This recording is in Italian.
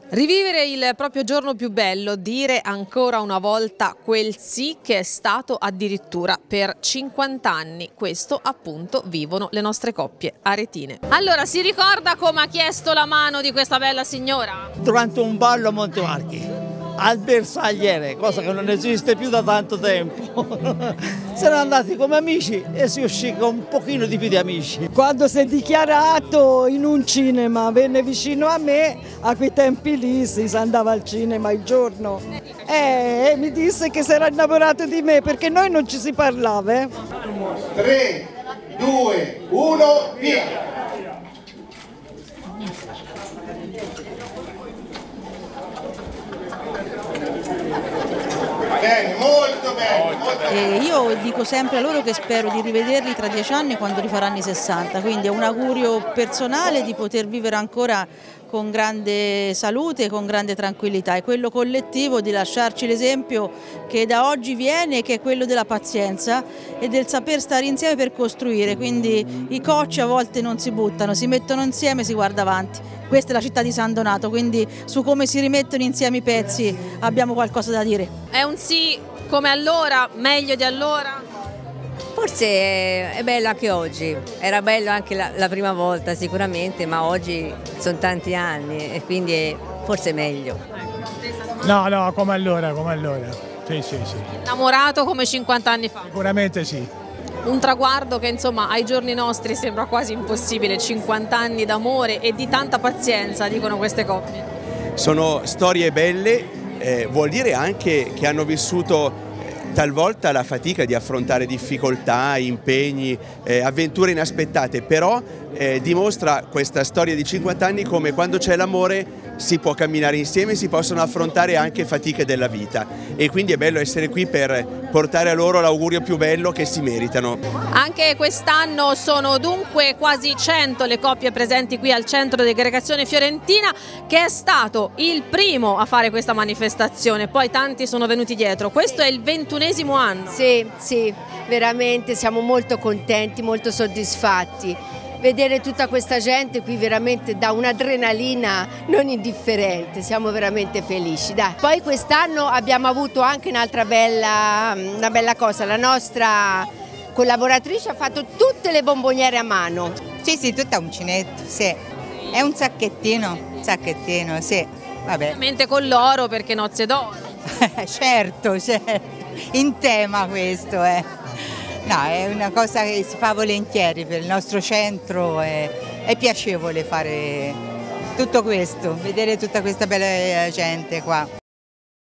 Rivivere il proprio giorno più bello, dire ancora una volta quel sì che è stato addirittura per 50 anni. Questo appunto vivono le nostre coppie aretine. Allora, si ricorda come ha chiesto la mano di questa bella signora? Durante un ballo a Montemarchi, al bersagliere, cosa che non esiste più da tanto tempo. Si erano andati come amici e si uscì con un pochino di più di amici. Quando si è dichiarato in un cinema, venne vicino a me, a quei tempi lì si andava al cinema il giorno e mi disse che si era innamorato di me perché noi non ci si parlava. 3, 2, 1, via! Bene, molto bene, molto bene. Io dico sempre a loro che spero di rivederli tra 10 anni quando rifaranno i 60, quindi è un augurio personale di poter vivere ancora con grande salute, con grande tranquillità, e quello collettivo di lasciarci l'esempio che da oggi viene, che è quello della pazienza e del saper stare insieme per costruire, quindi i cocci a volte non si buttano, si mettono insieme e si guarda avanti. Questa è la città di San Donato, quindi su come si rimettono insieme i pezzi abbiamo qualcosa da dire. È un sì come allora, meglio di allora? Forse è bello anche oggi, era bello anche la prima volta sicuramente, ma oggi sono tanti anni e quindi forse è meglio. No, come allora. Sì. Innamorato come 50 anni fa? Sicuramente sì. Un traguardo che insomma ai giorni nostri sembra quasi impossibile, 50 anni d'amore e di tanta pazienza, dicono queste coppie. Sono storie belle, vuol dire anche che hanno vissuto talvolta la fatica di affrontare difficoltà, impegni, avventure inaspettate, però dimostra questa storia di 50 anni come quando c'è l'amore si può camminare insieme, si possono affrontare anche fatiche della vita, e quindi è bello essere qui per portare a loro l'augurio più bello che si meritano. Anche quest'anno sono dunque quasi 100 le coppie presenti qui al centro di aggregazione fiorentina, che è stato il primo a fare questa manifestazione, poi tanti sono venuti dietro. Questo è il 21esimo anno. Sì, veramente siamo molto contenti, molto soddisfatti. Vedere tutta questa gente qui veramente dà un'adrenalina non indifferente, siamo veramente felici. Dai. Poi quest'anno abbiamo avuto anche una bella cosa, la nostra collaboratrice ha fatto tutte le bomboniere a mano. Sì, tutto uncinetto, sì. È un sacchettino, sì, vabbè. Ovviamente con l'oro perché nozze d'oro. certo, in tema questo è. No, è una cosa che si fa volentieri per il nostro centro, è piacevole fare tutto questo, vedere tutta questa bella gente qua.